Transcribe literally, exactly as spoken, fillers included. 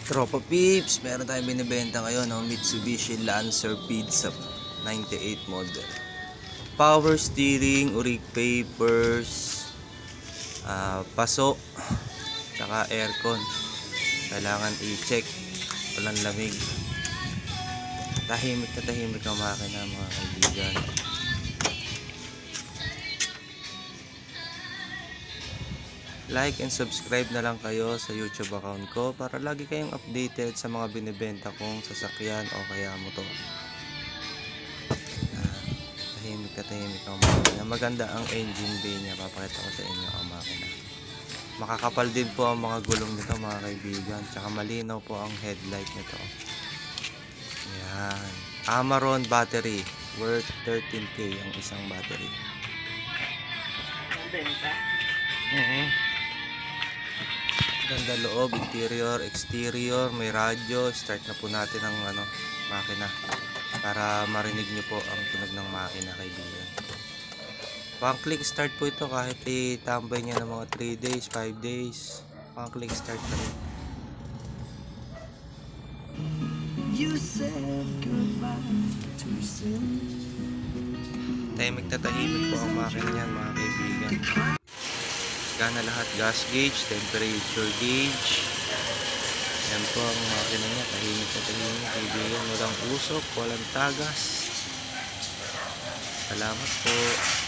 Tropa Pips, meron tayong binibenta ngayon, no? Mitsubishi Lancer Pizza ninety-eight model. Power steering, uric papers, uh, paso, tsaka aircon. Kailangan i-check, walang lamig. Tahimik na tahimik ang makina, mga kaibigan. Like and subscribe na lang kayo sa YouTube account ko para lagi kayong updated sa mga binibenta kong sasakyan o kaya motor. Uh, tahimik na tahimik ang makina. Maganda ang engine bay niya. Papakita ko sa inyo ang makina. Makakapal din po ang mga gulong nito, mga kaibigan. Tsaka malinaw po ang headlight nito. Yan. Amaron battery. Worth thirteen K ang isang battery. Ang benta? Uh-huh. Ganda loob, interior, exterior, may radyo. Start na po natin ang ano, makina para marinig nyo po ang tunog ng makina, kaibigan. Pang click start po ito kahit itambay nyo ng mga three days, five days. Pang click start na rin. Tahimik na tahimik po ang makina niyan, mga kaibigan. Gana lahat, gas gauge, temperature gauge. Yan po ang makina niya, tahimik na tahimik, kaibigan. Walang usok, walang tagas. Salamat po.